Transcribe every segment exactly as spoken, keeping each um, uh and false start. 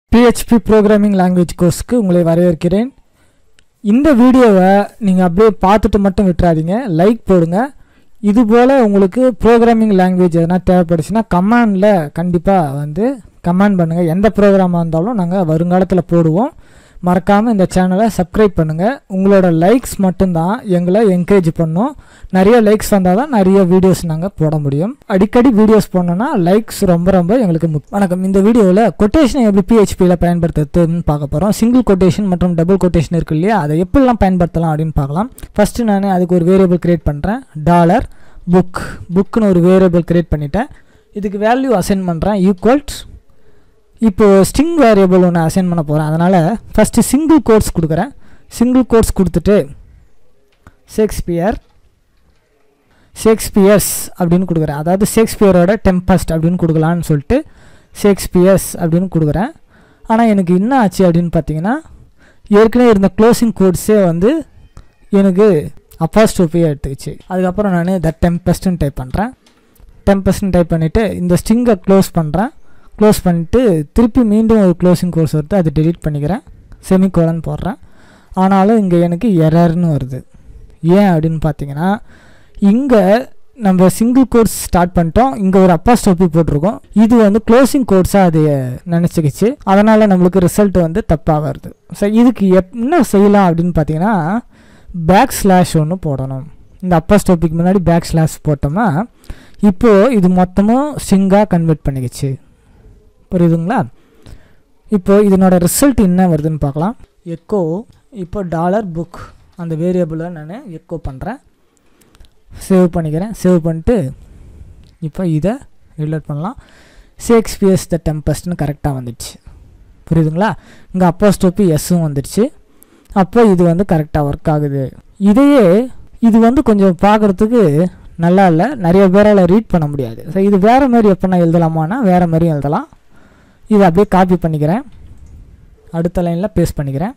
P H P programming language course க்கு உங்களை வரவேற்கிறேன். இந்த வீடியோவை நீங்க அப்படியே பார்த்துட்டு மட்டும் விட்டுறாதீங்க, லைக் போடுங்க. இது போல உங்களுக்கு programming language எதனா தேவைப்படுச்சுனா கமாண்ட்ல கண்டிப்பா வந்து கமெண்ட் பண்ணுங்க. எந்த ப்ரோகிராமா இருந்தாலும் நாங்க வருங்காலத்துல போடுவோம். மறக்காம இந்த சேனலை சப்ஸ்கிரைப் பண்ணுங்க. உங்களோட லைக்ஸ் மட்டும் தான் எங்களை என்கரேஜ் பண்ணும். நிறைய லைக்ஸ் வந்தா தான் நிறைய வீடியோஸ் நாங்க போட முடியும். அடிக்கடி வீடியோஸ் போடணும்னா லைக்ஸ் ரொம்ப ரொம்ப எங்களுக்கு முக்கியம். வணக்கம். இந்த வீடியோவில் கொட்டேஷனை எப்படி P H P ல பயன்படுத்துறதுன்னு பார்க்க போறோம். சிங்கிள் கொட்டேஷன் மற்றும் டபுள் கொட்டேஷன் இருக்கு இல்லையா, அதை எப்படிலாம் பயன்படுத்தலாம் அப்படின்னு பார்க்கலாம். ஃபர்ஸ்ட் நான் அதுக்கு ஒரு வேரியபிள் கிரியேட் பண்றேன். டாலர் புக் புக்னு ஒரு வேரியபிள் கிரியேட் பண்ணிட்டேன். இதுக்கு வேல்யூ அசைன் பண்றேன் ஈக்குவல்ஸ். இப்போ ஸ்ட்ரிங் வேரியபிள் ஒன்று அசைன் பண்ண போகிறேன். அதனால் ஃபஸ்ட்டு சிங்கிள் கோட்ஸ் கொடுக்குறேன். சிங்கிள் கோட்ஸ் கொடுத்துட்டு ஷேக்ஸ்பியர் ஷேக்ஸ்பியர்ஸ் அப்படின்னு கொடுக்குறேன். அதாவது ஷேக்ஸ்பியரோட டெம்பஸ்ட் அப்படின்னு கொடுக்கலான்னு சொல்லிட்டு ஷேக்ஸ்பியர்ஸ் அப்படின்னு கொடுக்குறேன். ஆனால் எனக்கு என்ன ஆச்சு அப்படின்னு பார்த்தீங்கன்னா, ஏற்கனவே இருந்த க்ளோசிங் கோட்ஸே வந்து எனக்கு அப்பாஸ்ட்ரோஃபியாக எடுத்துக்கிச்சு. அதுக்கப்புறம் நான் த டெம்பஸ்ட்னு டைப் பண்ணுறேன். டெம்பஸ்ட்னு டைப் பண்ணிவிட்டு இந்த ஸ்ட்ரிங்கை க்ளோஸ் பண்ணுறேன். க்ளோஸ் பண்ணிவிட்டு திருப்பி மீண்டும் ஒரு க்ளோசிங் கோர்ஸ் வருது, அது டெலீட் பண்ணிக்கிறேன். செமிகோலன் போடுறேன். ஆனாலும் இங்கே எனக்கு எரர்னு வருது. ஏன் அப்படின்னு பார்த்தீங்கன்னா, இங்கே நம்ம சிங்கிள் கோர்ஸ் ஸ்டார்ட் பண்ணிட்டோம், இங்கே ஒரு அப்பாஸ்ட்ரோஃபி போட்டிருக்கோம். இது வந்து க்ளோசிங் கோர்ஸாக அது நினச்சிக்கிச்சு. அதனால் நம்மளுக்கு ரிசல்ட் வந்து தப்பாக வருது. ஸோ இதுக்கு எப் என்ன செய்யலாம் அப்படின்னு பார்த்தீங்கன்னா, பேக் ஸ்லாஷ் ஒன்று போடணும். இந்த அப்பாஸ்ட்ரோஃபிக்கு முன்னாடி பேக் ஸ்லாஷ் போட்டோம்னா இப்போது இது மொத்தமும் ஸ்ட்ரிங்காக கன்வெர்ட் பண்ணிக்கிச்சு. புரியுதுங்களா? இப்போது இதனோட ரிசல்ட் என்ன வருதுன்னு பார்க்கலாம். எக்கோ இப்போ டாலர் புக் அந்த வேரியபிளை நான் எக்கோ பண்ணுறேன். சேவ் பண்ணிக்கிறேன். சேவ் பண்ணிட்டு இப்போ இதை ரிலோட் பண்ணலாம். ஷேக்ஸ்பியர்ஸ் த டெம்பஸ்ட்னு கரெக்டாக வந்துடுச்சு. புரியுதுங்களா? இங்கே அப்போஸ்ட்ரோபி எஸ்ஸும் வந்துடுச்சு. அப்போ இது வந்து கரெக்டாக ஒர்க் ஆகுது. இதையே இது வந்து கொஞ்சம் பார்க்குறதுக்கு நல்லா இல்லை, நிறைய பேரால் ரீட் பண்ண முடியாது. ஸோ இது வேறு மாதிரி எப்போ நான் எழுதலாமான்னா வேறு மாதிரியும் எழுதலாம். இதை அப்படியே காப்பி பண்ணிக்கிறேன். அடுத்த லைனில் பேஸ்ட் பண்ணிக்கிறேன்.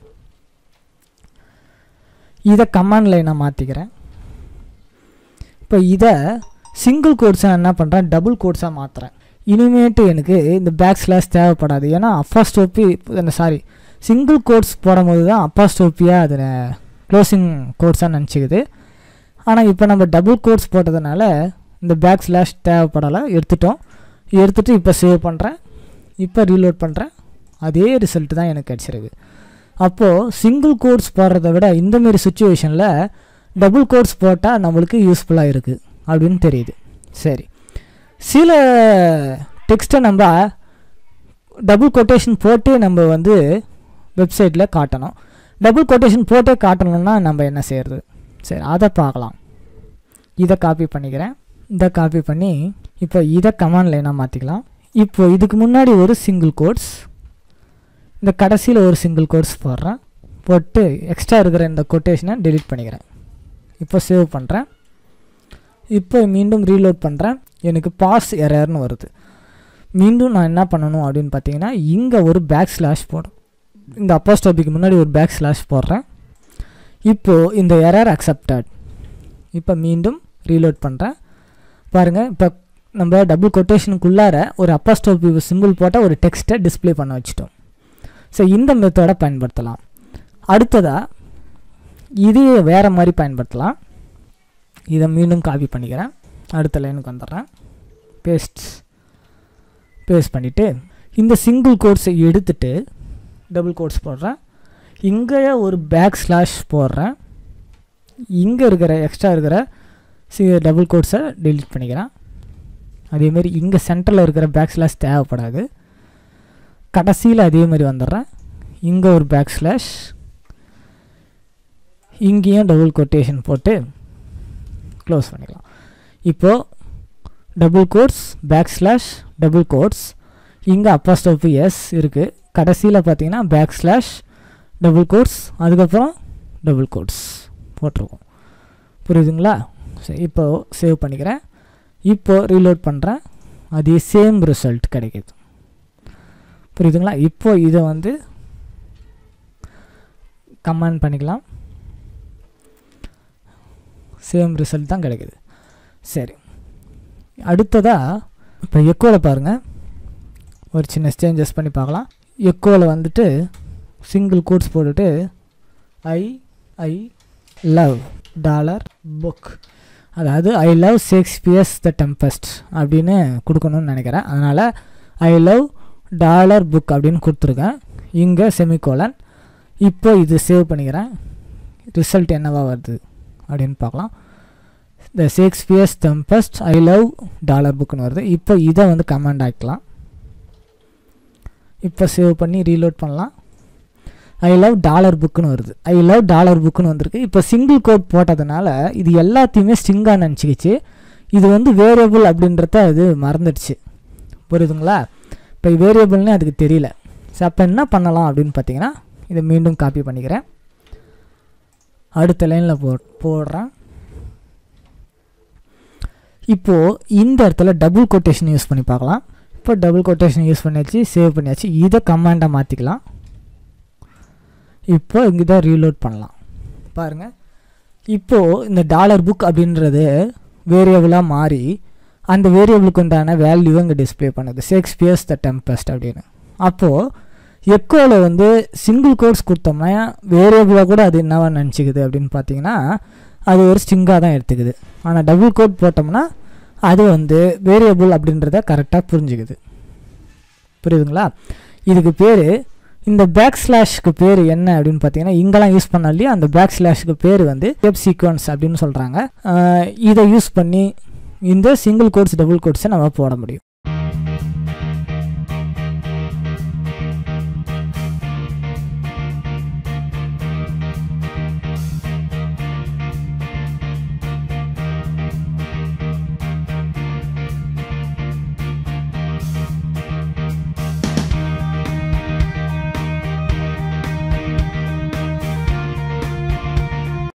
இதை கமாண்ட் லைனாக மாற்றிக்கிறேன். இப்போ இதை சிங்கிள் கோட்ஸாக என்ன பண்ணுறேன், டபுள் கோட்ஸாக மாற்றுறேன். இனிமேட்டு எனக்கு இந்த பேக் ஸ்லாஷ் தேவைப்படாது. ஏன்னா அப்பாஸ்ட்ரோபி அந்த சாரி சிங்கிள் கோட்ஸ் போடும்போது தான் அப்பாஸ்ட்ரோபியாக அதில் க்ளோசிங் கோட்ஸாக நினச்சிக்குது. ஆனால் இப்போ நம்ம டபுள் கோட்ஸ் போட்டதுனால இந்த பேக் ஸ்லாஷ் தேவைப்படலை, எடுத்துட்டோம். எடுத்துகிட்டு இப்போ சேவ் பண்ணுறேன். இப்போ ரீலோட் பண்ணுறேன். அதே ரிசல்ட் தான் எனக்கு கிடச்சிருக்கு. அப்போது சிங்கிள் கோட்ஸ் போடுறத விட இந்தமாரி சுச்சுவேஷனில் டபுள் கோட்ஸ் போட்டால் நம்மளுக்கு யூஸ்ஃபுல்லாக இருக்குது அப்படின்னு தெரியுது. சரி, சில டெக்ஸ்ட்டை நம்ம டபுள் கொட்டேஷன் போட்டே நம்ம வந்து வெப்சைட்டில் காட்டணும். டபுள் கொட்டேஷன் போட்டே காட்டணும்னா நம்ம என்ன செய்கிறது? சரி, அதை பார்க்கலாம். இதை காப்பி பண்ணிக்கிறேன். இதை காப்பி பண்ணி இப்போ இதை கமாண்ட் லைனாக மாற்றிக்கலாம். இப்போ இதுக்கு முன்னாடி ஒரு சிங்கிள் கோட்ஸ், இந்த கடைசியில் ஒரு சிங்கிள் கோட்ஸ் போடுறேன். போட்டு எக்ஸ்ட்ரா இருக்கிற இந்த கொட்டேஷனை டெலீட் பண்ணிக்கிறேன். இப்போ சேவ் பண்ணுறேன். இப்போ மீண்டும் ரீலோட் பண்ணுறேன். எனக்கு பாஸ் எரர்னு வருது. மீண்டும் நான் என்ன பண்ணணும் அப்படின்னு பார்த்தீங்கன்னா, இங்கே ஒரு பேக் ஸ்லாஷ் போடும். இந்த அப்போஸ்ட்ரோபிக்கு முன்னாடி ஒரு பேக் ஸ்லாஷ் போடுறேன். இப்போது இந்த எரர் அக்செப்டட். இப்போ மீண்டும் ரீலோட் பண்ணுறேன். பாருங்கள், இப்போ நம்ம டபுள் கொட்டேஷனுக்குள்ளார ஒரு அப்போஸ்ட்ரோபி சிம்பிள் போட்டால் ஒரு டெக்ஸ்ட்டை டிஸ்பிளே பண்ண வச்சுட்டோம். ஸோ இந்த மெத்தடை பயன்படுத்தலாம். அடுத்ததாக இதையே வேறு மாதிரி பயன்படுத்தலாம். இதை மீண்டும் காப்பி பண்ணிக்கிறேன். அடுத்த லைனுக்கு வந்துடுறேன். பேஸ்ட் பேஸ்ட் பண்ணிவிட்டு இந்த சிங்கிள் கோட்ஸை எடுத்துகிட்டு டபுள் கோட்ஸ் போடுறேன். இங்கே ஒரு பேக் ஸ்லாஷ் போடுறேன். இங்கே இருக்கிற எக்ஸ்ட்ரா இருக்கிற சி டபுள் கோட்ஸை டெலீட் பண்ணிக்கிறேன். அதேமாரி இங்கே சென்டரில் இருக்கிற பேக் ஸ்லாஷ் தேவைப்படாது. கடைசியில் அதேமாதிரி வந்துடுறேன். இங்கே ஒரு பேக் ஸ்லாஷ், இங்கேயும் டபுள் கொட்டேஷன் போட்டு க்ளோஸ் பண்ணிக்கலாம். இப்போது double quotes back slash double quotes, இங்கே அப்போஸ்ட்ரோபி எஸ் இருக்குது. கடைசியில் பார்த்தீங்கன்னா பேக் ஸ்லாஷ் டபுள் கோட்ஸ், அதுக்கப்புறம் டபுள் கோட்ஸ் போட்டிருக்கோம். புரியுதுங்களா? சரி, இப்போது சேவ் பண்ணிக்கிறேன். இப்போது ரீலோட் பண்ணுறேன். அதே சேம் ரிசல்ட் கிடைக்கிது. புரியுதுங்களா? இப்போது இதை வந்து கமெண்ட் பண்ணிக்கலாம். சேம் ரிசல்ட் தான் கிடைக்குது. சரி, அடுத்ததாக இப்போ எக்கோவில் பாருங்கள், ஒரு சின்ன சேஞ்சஸ் பண்ணி பார்க்கலாம். எக்கோவில் வந்துட்டு சிங்கிள் கோட்ஸ் போட்டுட்டு I I love dollar book, அதாவது I love Shakespeare's the Tempest அப்படின்னு கொடுக்கணும்னு நினைக்கிறேன். அதனால் ஐ லவ் டாலர் புக் அப்படின்னு கொடுத்துருக்கேன். இங்கே செமிகோலன். இப்போ இது சேவ் பண்ணிக்கிறேன். ரிசல்ட் என்னவா வருது அப்படின்னு பார்க்கலாம். The Shakespeare's Tempest I love dollar புக்குன்னு வருது. இப்போ இதை வந்து கமெண்ட் ஆக்கிக்கலாம். இப்போ சேவ் பண்ணி ரீலோட் பண்ணலாம். ஐ லவ் டாலர் புக்குன்னு வருது. ஐ லவ் டாலர் புக்குன்னு வந்திருக்கு. இப்போ சிங்கிள் கோட் போட்டதுனால இது எல்லாத்தையுமே ஸ்ட்ரிங்காக நினச்சிக்கிச்சு. இது வந்து வேரியபிள் அப்படின்றத அது மறந்துடுச்சு. புரியுதுங்களா? இப்போ வேரியபிள்னு அதுக்கு தெரியல. ஸோ அப்போ என்ன பண்ணலாம் அப்படின்னு பார்த்தீங்கன்னா, இதை மீண்டும் காப்பி பண்ணிக்கிறேன். அடுத்த லைனில் போ போடுறேன். இப்போது இந்த இடத்துல டபுள் கொட்டேஷன் யூஸ் பண்ணி பார்க்கலாம். இப்போ டபுள் கொட்டேஷன் யூஸ் பண்ணியாச்சு, சேவ் பண்ணியாச்சு. இதை கமாண்டாக மாற்றிக்கலாம். இப்போ இங்கே தான் ரீலோட் பண்ணலாம். பாருங்கள், இப்போது இந்த டாலர் புக் அப்படின்றது வேரியபிளாக மாறி அந்த வேரியபிளுக்கு உண்டான வேல்யூவை இங்கே டிஸ்பிளே பண்ணுது, ஷேக்ஸ்பியர்ஸ் த டெம்பஸ்ட் அப்படின்னு. அப்போது எக்கோவில் வந்து சிங்கிள் கோட்ஸ் கொடுத்தோம்னா வேரியபிளாக கூட அது என்னவா நினச்சிக்குது அப்படின்னு பார்த்தீங்கன்னா, அது ஒரு ஸ்ட்ரிங்காக தான் எடுத்துக்குது. ஆனால் டபுள் கோட் போட்டோம்னா அது வந்து வேரியபிள் அப்படின்றத கரெக்டாக புரிஞ்சுக்குது. புரியுதுங்களா? இதுக்கு பேர், இந்த பேக் ஸ்லாஷ்க்கு பேர் என்ன அப்படின்னு பார்த்தீங்கன்னா, இங்கெல்லாம் யூஸ் பண்ண இல்லையா, அந்த பேக் ஸ்லாஷ்க்கு பேர் வந்து ஸ்டெப் சீக்வன்ஸ் அப்படின்னு சொல்கிறாங்க. இதை யூஸ் பண்ணி இந்த சிங்கிள் கோட்ஸ் டபுள் கோட்ஸை நம்ம போட முடியும்.